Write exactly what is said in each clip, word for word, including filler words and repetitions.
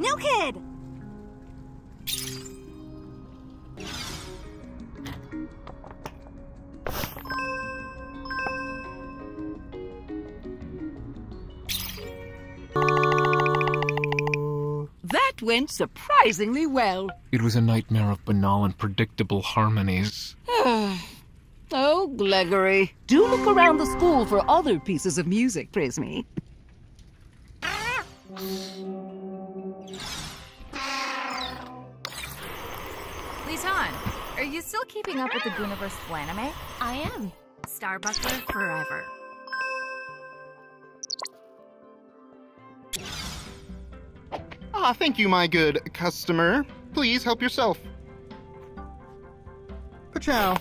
New kid! That went surprisingly well. It was a nightmare of banal and predictable harmonies. Oh, Gregory, do look around the school for other pieces of music, praise me. Lisan, are you still keeping up with the Gooniverse anime? I am. Starbuckler forever. Ah, thank you, my good customer. Please help yourself. Pachow.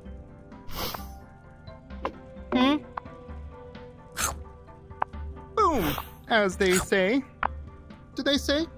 Hmm? Boom, as they say. Did they say?